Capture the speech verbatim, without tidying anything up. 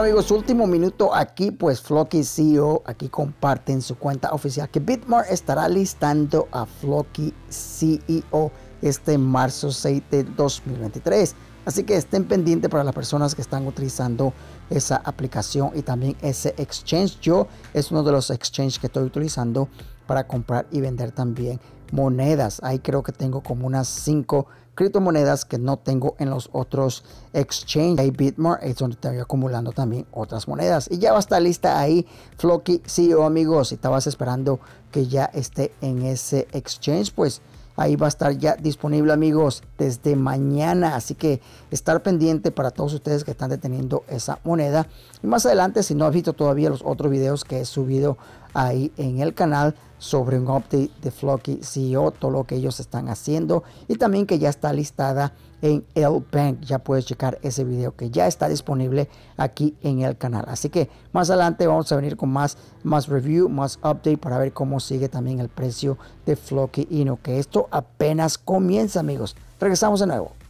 amigos, último minuto aquí, pues Floki C E O aquí comparte en su cuenta oficial que Bitmart estará listando a Floki C E O este marzo seis de dos mil veintitrés. Así que estén pendientes para las personas que están utilizando esa aplicación y también ese exchange. Yo es uno de los exchanges que estoy utilizando para comprar y vender también monedas. Ahí creo que tengo como unas cinco criptomonedas que no tengo en los otros exchanges. Ahí Bitmart es donde estoy acumulando también otras monedas. Y ya va a estar lista ahí Floki C E O, amigos. Si estabas esperando que ya esté en ese exchange, pues ahí va a estar ya disponible, amigos, desde mañana. Así que estar pendiente para todos ustedes que están deteniendo esa moneda. Y más adelante, si no has visto todavía los otros videos que he subido ahí en el canal sobre un update de Floki C E O, todo lo que ellos están haciendo, y también que ya está listada en el Bank. Ya puedes checar ese video que ya está disponible aquí en el canal. Así que más adelante vamos a venir con más, más review, más update para ver cómo sigue también el precio de Floki y no que esto apenas comienza, amigos. Regresamos de nuevo.